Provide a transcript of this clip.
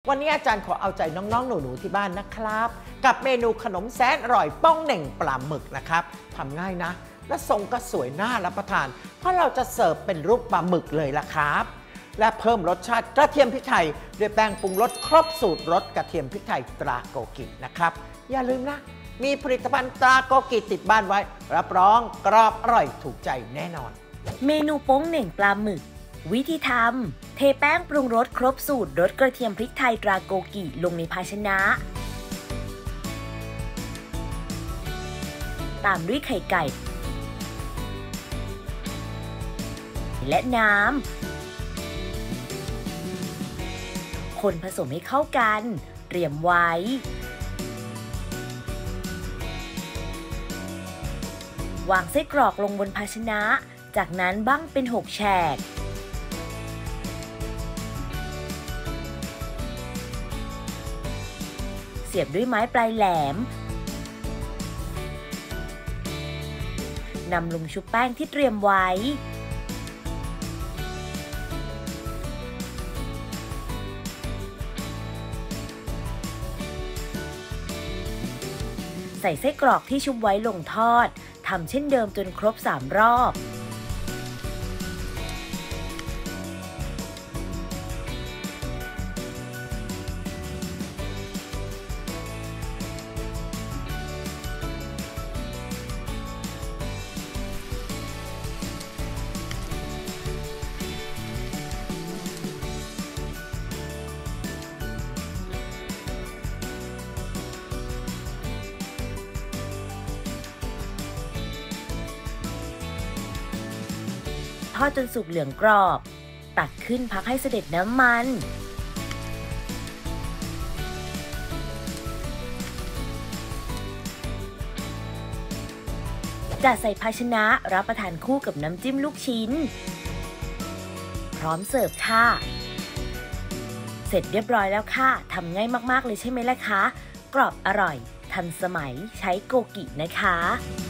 วันนี้อาจารย์ขอเอาใจน้องๆหนูๆที่บ้านนะครับกับเมนูขนมแสนอร่อยป้องเหน่งปลาหมึกนะครับทำง่ายนะและทรงก็สวยน่ารับประทานเพราะเราจะเสิร์ฟเป็นรูปปลาหมึกเลยล่ะครับและเพิ่มรสชาติกระเทียมพริกไทยด้วยแป้งปรุงรสครบสูตรรสกระเทียมพริกไทยตราโกกินะครับอย่าลืมนะมีผลิตภัณฑ์ตราโกกิติดบ้านไว้รับรองกรอบอร่อยถูกใจแน่นอนเมนูโป้งเหน่งปลาหมึกวิธีทำเทแป้งปรุงรสครบสูตรรสกระเทียมพริกไทยตราโกกิลงในภาชนะตามด้วยไข่ไก่และน้ำคนผสมให้เข้ากันเตรียมไว้วางไส้กรอกลงบนภาชนะจากนั้นบั้งเป็น6แฉกเสียบด้วยไม้ปลายแหลมนำลงชุบแป้งที่เตรียมไว้ใส่ไส้กรอกที่ชุบไว้ลงทอดทำเช่นเดิมจนครบ3 รอบทอดจนสุกเหลืองกรอบตักขึ้นพักให้เสด็จน้ำมันจัดใส่ภาชนะรับประทานคู่กับน้ำจิ้มลูกชิ้นพร้อมเสิร์ฟค่ะเสร็จเรียบร้อยแล้วค่ะทำง่ายมากๆเลยใช่ไหมล่ะคะกรอบอร่อยทันสมัยใช้โกกินะคะ